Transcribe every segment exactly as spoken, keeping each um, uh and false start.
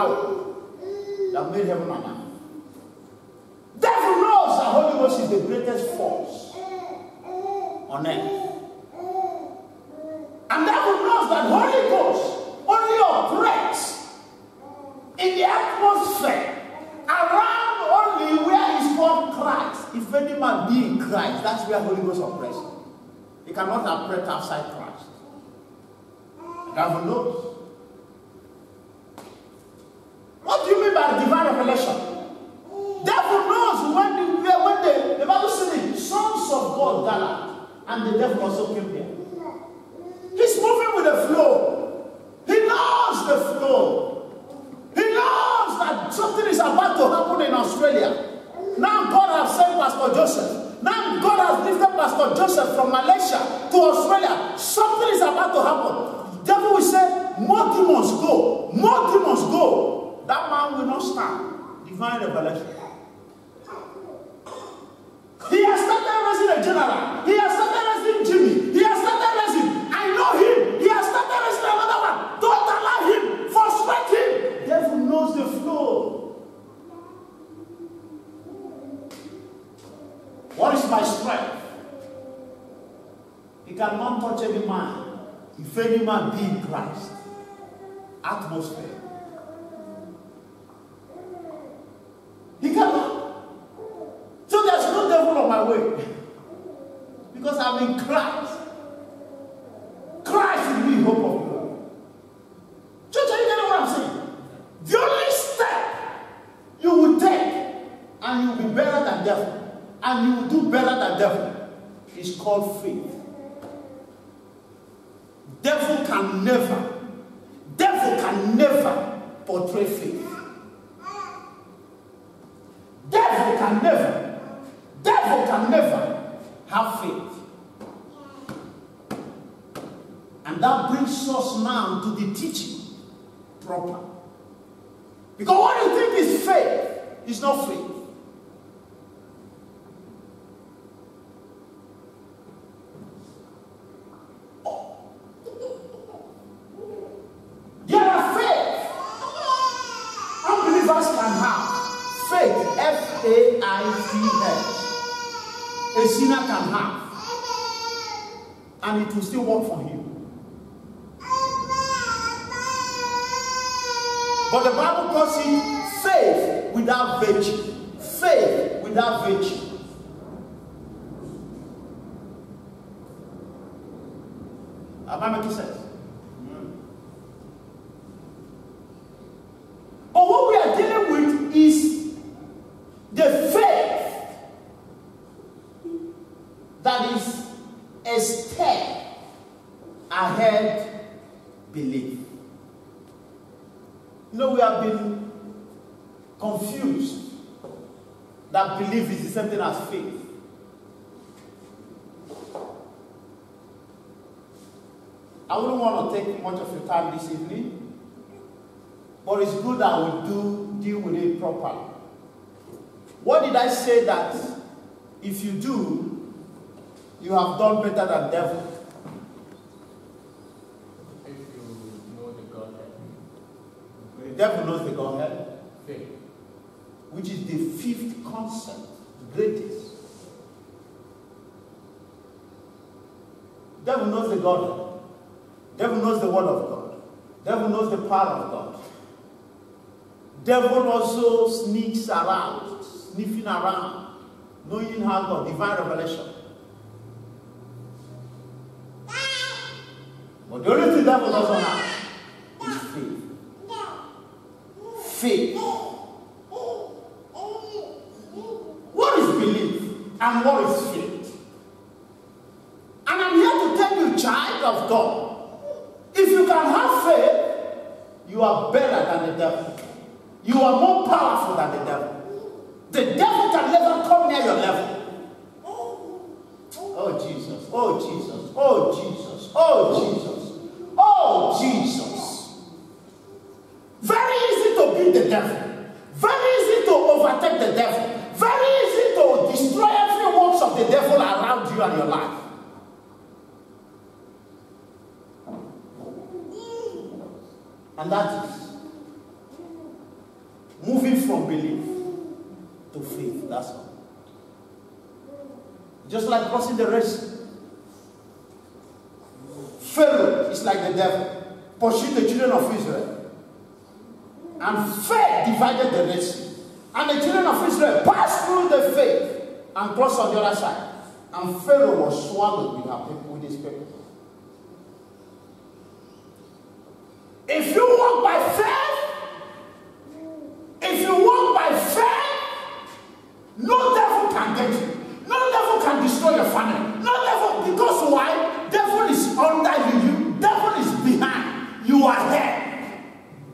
power that made heaven and earth. Devil knows that Holy Ghost is the greatest force on earth. And devil knows that Holy Ghost only operates in the atmosphere around only where he's called Christ. If any man be in Christ, that's where Holy Ghost operates. He cannot operate outside Christ. The devil knows. What do you mean by divine revelation? Devil knows when the, when the, the Bible says the sons of God gathered, and the devil also came there. He's moving with the flow. He knows the flow. He knows that something is about to happen in Australia. Now God has sent Pastor Joseph. Now God has lifted Pastor Joseph from Malaysia to Australia. Something is about to happen. The devil will say, more demons go. More demons go. That man will not stand. Divine revelation. He has started raising a general. He has started raising Jimmy. He has started raising. I know him. He has started raising another one. Don't allow him. Frustrate him. The devil knows the flow. What is my strength? He cannot touch any man if any man be in Christ. Atmosphere. He cannot. So there's no devil on my way. Because I'm in Christ. Christ is the hope of God. Church, are you getting what I'm saying? The only step you will take and you will be better than devil, and you will do better than devil, is called faith. Devil can never, devil can never portray faith. Devil can never, devil can never have faith. And that brings us now to the teaching proper. Because what you think is faith is not faith. There are faith unbelievers can have. Faith, F A I T H. A sinner can have. And it will still work for him. But the Bible calls it faith without virtue. Faith without virtue. Am I making sense? Mm. But what we are dealing with is the faith that is a step ahead belief. You know, we have been confused that belief is the same thing as faith. I wouldn't want to take much of your time this evening, but it's good that we do deal with it properly. What did I say that if you do, you have done better than devil? The devil knows the Godhead, faith, which is the fifth concept, the greatest. The devil knows the Godhead. The devil knows the Word of God. The devil knows the power of God. The devil also sneaks around, sniffing around, knowing how God, divine revelation. But the only thing the devil doesn't have is faith. Faith. What is belief and what is faith? And I'm here to tell you, child of God, if you can have faith, you are better than the devil. You are more powerful than the devil. The devil can never come near your level. Oh Jesus, oh Jesus, oh Jesus, oh Jesus, oh Jesus. Very easy to beat the devil. Very easy to overtake the devil. Very easy to destroy every works of the devil around you and your life. And that is from belief to faith. That's all. Just like crossing the Red Sea. Pharaoh is like the devil, pursued the children of Israel. And faith divided the Red Sea. And the children of Israel passed through the faith and crossed on the other side. And Pharaoh was swallowed with, her people, with his people. If you walk by faith, if you walk by faith, no devil can get you. No devil can destroy your family. No devil, because why? Devil is under you. you devil is behind. You are there.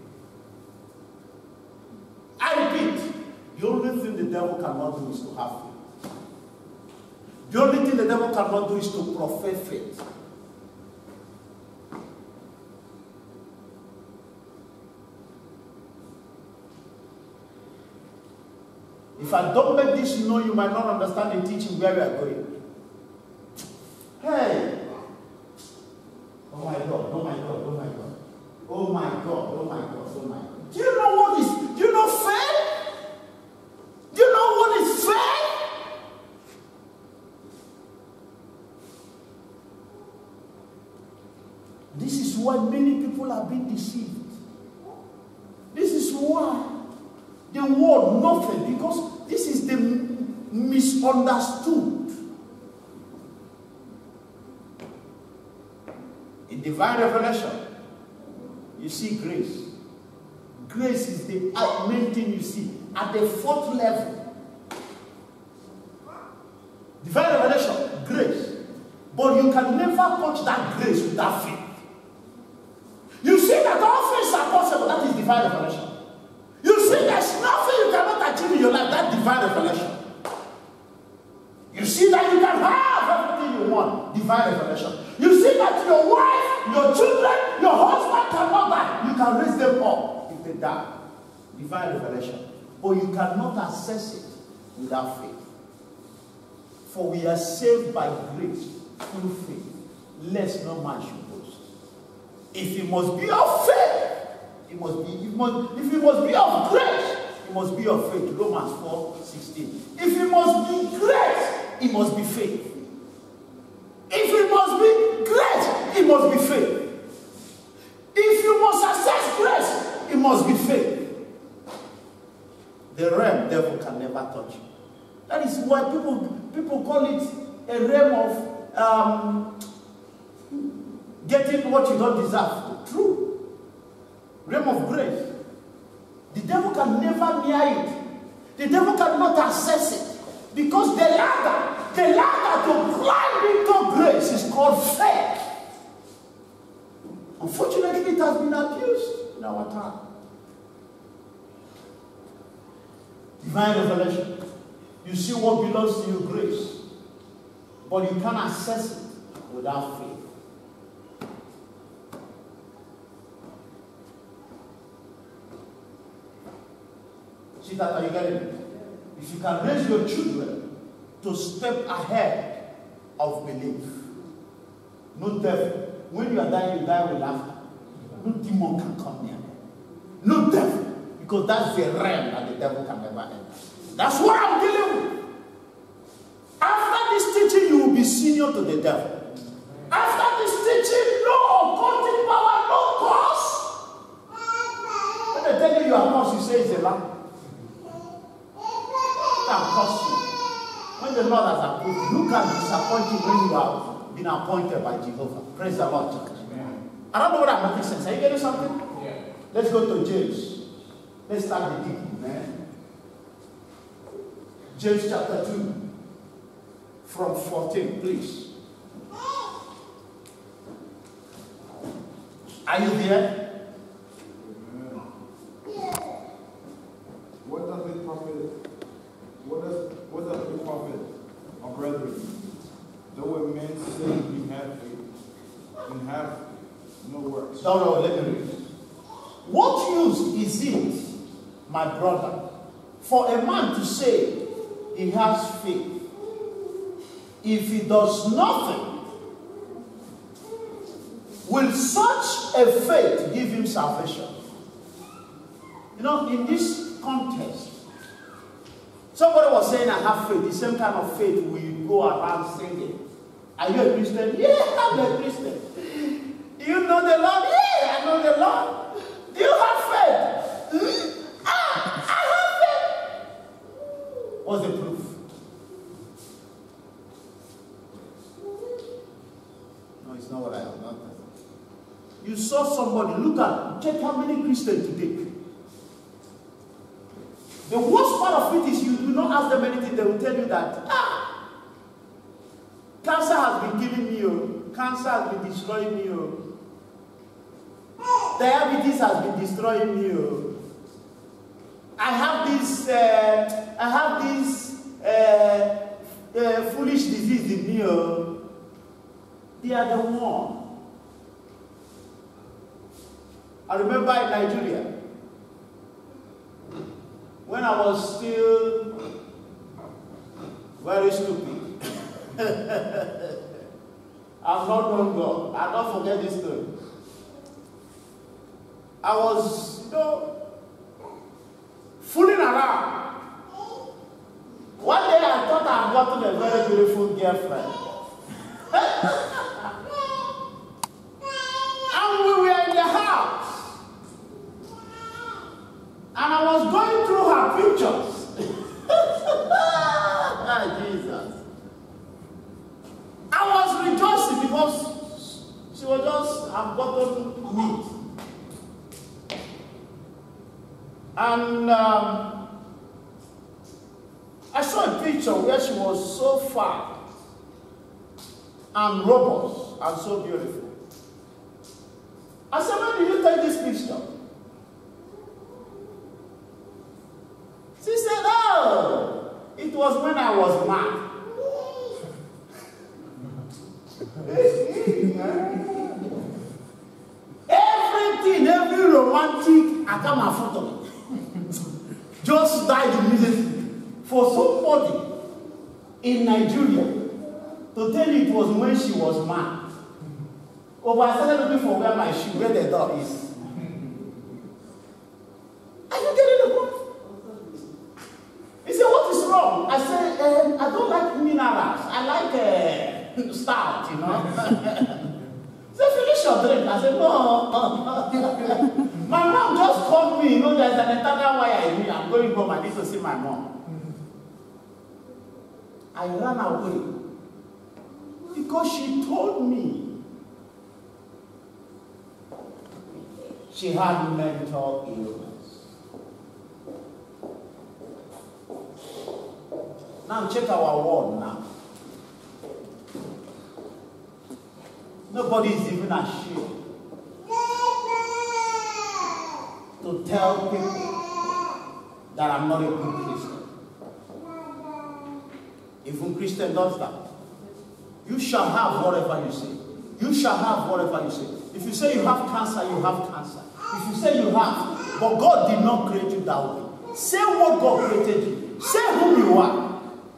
I repeat, the only thing the devil cannot do is to have faith. The only thing the devil cannot do is to profess faith. If I don't make this known, you might not understand the teaching where we are going. Hey! Oh my God, oh my God, oh my God. Oh my God, oh my God, oh my God. Do you know what is, do you know faith? Do you know what is faith? This is why many people are being deceived. This is why the word nothing, because this is the misunderstood. In divine revelation, you see grace. Grace is the main thing you see at the fourth level. Divine revelation, grace. But you can never touch that grace without faith. You see that all things are possible. That is divine revelation. You see there's nothing you cannot achieve in your life. That's divine revelation. You see that you can have everything you want. Divine revelation. You see that your wife, your children, your husband cannot die. You can raise them up if they die. Divine revelation. But you cannot access it without faith. For we are saved by grace through faith, lest no man should boast. If it must be of faith, it must be, it must, if it must be of grace, it must be of faith. Romans four sixteen. If it must be grace, it must be faith. If it must be grace, it must be faith. If you must access grace, it must be faith. The realm devil can never touch you. That is why people, people call it a realm of um, getting what you don't deserve. True. Realm of grace. The devil can never near it. The devil cannot access it. Because the ladder, the ladder to climb into grace is called faith. Unfortunately, it has been abused in our time. Divine revelation. You see what belongs to you, grace. But you can't access it without faith. See that, are you getting it? If you can raise your children to step ahead of belief, no devil. When you are dying, you die with laughter. No demon can come near them. No devil. Because that's the realm that the devil can never enter. That's what I'm dealing with. After this teaching, you will be senior to the devil. After this teaching, no occultic power, no cause. When they tell you you are cursed, you say it's a lie. Can cost you. When the Lord has approved, you can disappoint you when you have been appointed by Jehovah. Praise the Lord, church. Amen. I don't know what I'm making sense. Are you getting something? Yeah. Let's go to James. Let's start the deep, man. James chapter two, from fourteen, please. Are you there? Yeah. What does it profit? What does what does it profit, our brethren? Though a man say he have faith and have no works. No, no, let me read. What use is it, my brother, for a man to say he has faith if he does nothing? Will such a faith give him salvation? You know, in this context, Somebody was saying, I have faith. The same kind of faith we go around singing. Are you a Christian? Yeah, I'm a Christian. Do you know the Lord? Yeah, I know the Lord. Do you have faith? Hmm? Ah, I have faith. What's the proof? No, it's not what I have. Not that. You saw somebody, look at, check how many Christians today. The worst part of it is you do not ask them anything, they will tell you that, ah, cancer has been killing me, oh. Cancer has been destroying me, oh. Diabetes has been destroying me, oh. I have this, uh, I have this uh, uh, foolish disease in me, oh. They are the one. I remember in Nigeria, when I was still very stupid. I've not known God. I'll not forget this story. I was, you know, fooling around. One day I thought I had gotten a very beautiful girlfriend. And we were in the house. And I was going through her pictures. Ah, Jesus. I was rejoicing because she was just, I've gotten meat. And um, I saw a picture where she was so fat and robust and so beautiful. I said, when did you take this picture? She said, oh, it was when I was mad. Everything, every romantic, I come and photo just died immediately. For somebody in Nigeria to tell you it was when she was mad. Oh, but I started looking for where my shoe, where the dog is. Are you getting the point? He said, what is wrong? I said, um, I don't like minerals. I like uh, stout, you know. He said, finish your drink. I said, no. My mom just called me, you know, there's an internal wire in me. I'm going home, I need to see my mom. I ran away because she told me she had mental illness. Now check our world now. Nobody is even ashamed to tell people that I'm not a good Christian. Even Christian does that. You shall have whatever you say. You shall have whatever you say. If you say you have cancer, you have cancer. If you say you have, but God did not create you that way. Say what God created you. Say who you are.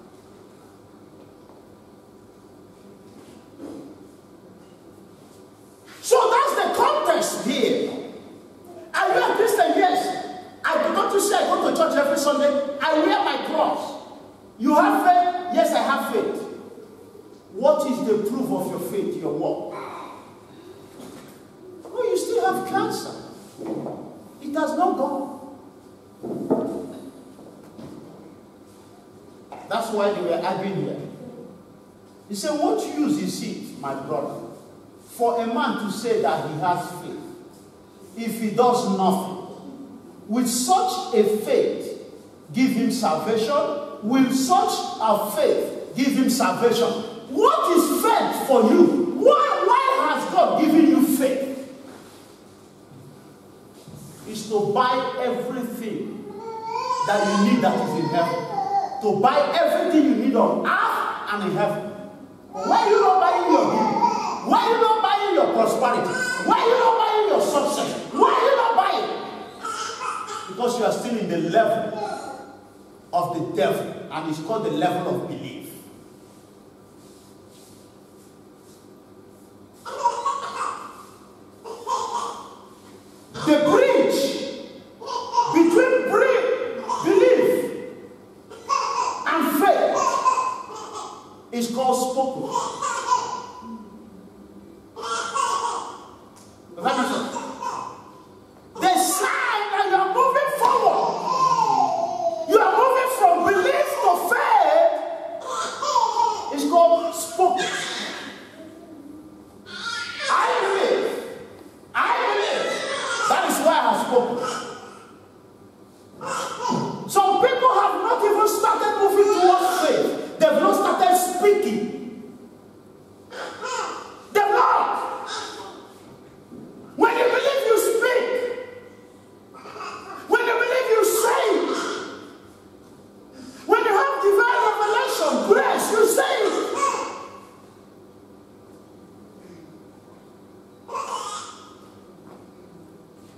So that's the context here. Are you a Christian? Yes. I do not say I go to church every Sunday. I wear my cross. You have faith? Yes, I have faith. What is the proof of your faith, your walk? Oh, you still have cancer. It has not gone. That's why they were arguing here. He said, what use is it, my brother, for a man to say that he has faith if he does nothing? With such a faith, give him salvation? Will such a faith give him salvation? What is faith for you? Why, why has God given you faith? It's to buy everything that you need that is in heaven. To buy everything you need on earth and in heaven. Why are you not buying your healing? Why are you not buying your prosperity? Why are you not buying your success? Why are you not buying? Because you are still in the level of the devil, and it's called the level of belief. The bridge between belief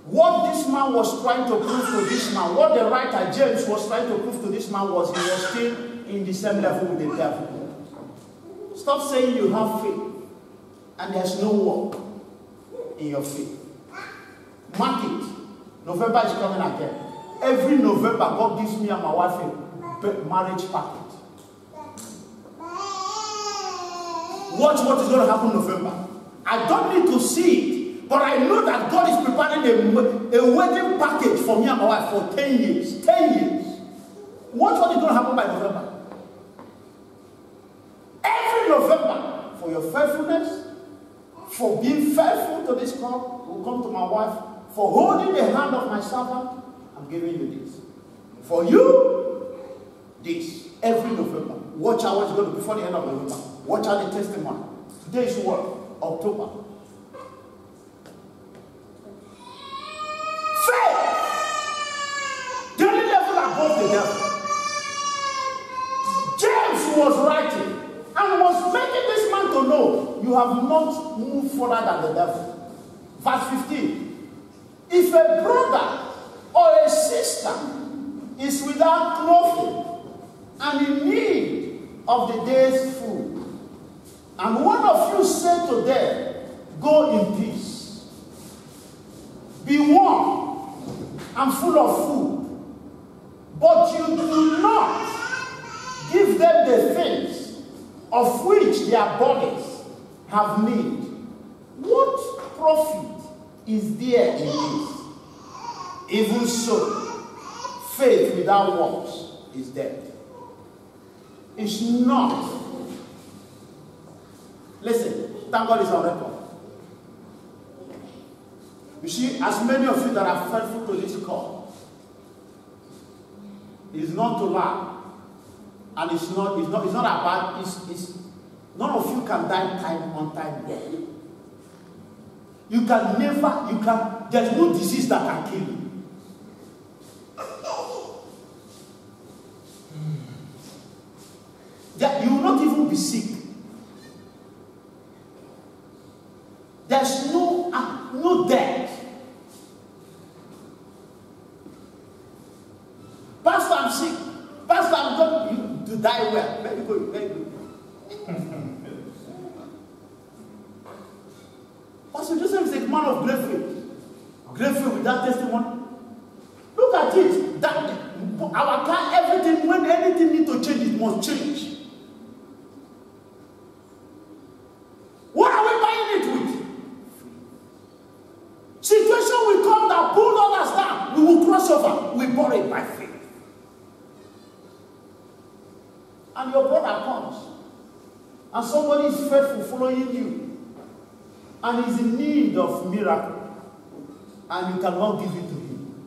What this man was trying to prove to this man, what the writer James was trying to prove to this man was he was still in the same level with the devil. Stop saying you have faith and there's no work in your faith. Mark it. November is coming again. Every November, God gives me and my wife a marriage packet. Watch what is going to happen in November. I don't need to see it, but I know that God is preparing a, a wedding package for me and my wife for ten years. ten years. Watch what is going to happen by November. Every November, for your faithfulness, for being faithful to this God, will come to my wife, for holding the hand of my servant, I'm giving you this. For you, this. Every November. Watch out what's going to be before the end of November. Watch out the testimony. Today is what? October. Faith. The only level above the devil. James was writing and was making this man to know you have not moved further than the devil. Verse fifteen. If a brother or a sister is without clothing and in need of the day's food, and one of you say to them, go in peace, be warm and full of food, but you do not give them the things of which their bodies have need, what profit is there in this? Even so, faith without works is dead. It's not. Listen, thank God it's on record. You see, as many of you that are faithful to this call, it's not to lie, and it's not. It's not. It's not about. It's. It's. None of you can die time on time dead. You can never. You can. There's no disease that can kill you. That you will not even be sick. There's no uh, no death. Pastor, I'm sick. Pastor, I'm going to die well. Very good, very good. Pastor Joseph is a man of great faith. Great faith with that testimony. Look at it. That our car, everything, when anything needs to change, it must change. What are we buying it with? Situation will come that pull us down. We will cross over. We borrow it by faith. And your brother comes. And somebody is faithful following you. And is in need of miracle. And you cannot give it to him.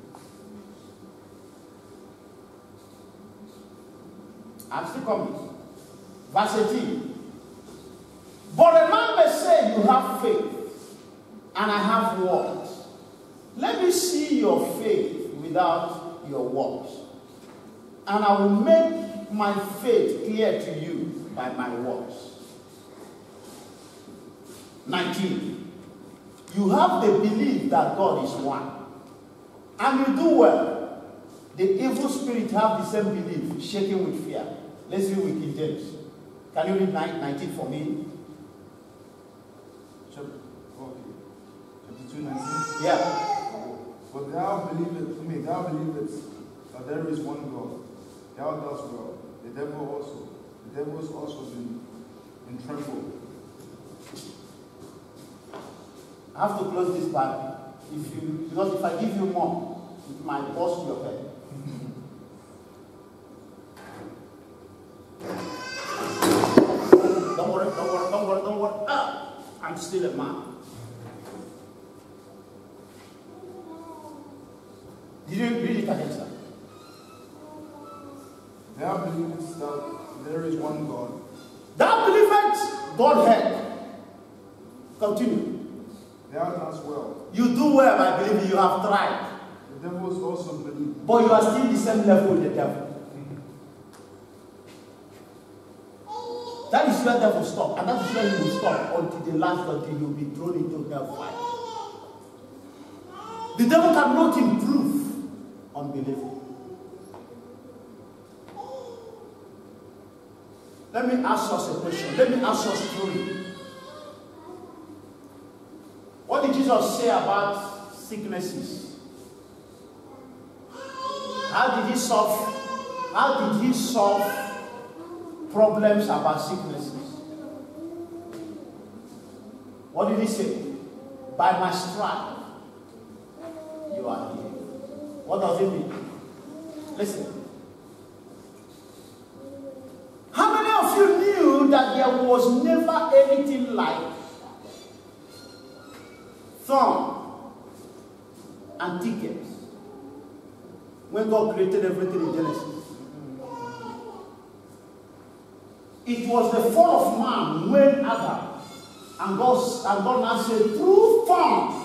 I'm still coming. Verse eighteen. But a man may say, you have faith, and I have works. Let me see your faith without your works, and I will make my faith clear to you by my works. nineteen. You have the belief that God is one, and you do well. The evil spirit have the same belief, shaking with fear. Let's read with King James. Can you read nineteen for me? twenty-two nineteen. Yeah. But thou believest, I mean, thou believest that there is one God. Thou dost well. The devil also. The devil is also been in tremble. I have to close this Bible. If you, because if I give you more, it might burst your head. Don't worry, don't worry, don't worry, don't worry. Ah, I'm still a man. Did you read it again, sir? Thou believest that there is one God. Thou believest Godhead. Continue. Thou dost well. You do well by believing. You have tried. The devils also believe. But you are still the same level with the devil. That is where the devil stop. And that is where he will stop until the last, until you will be thrown into hellfire. The devil cannot improve unbelief. Let me ask us a question. Let me ask us a story. What did Jesus say about sicknesses? How did he solve? How did he solve problems about sicknesses? What did he say? By my stripe, you are healed. What does it mean? Listen. How many of you knew that there was never anything like thorn and thickets when God created everything in Genesis? It was the fall of man when Adam and God and God now said, through thorn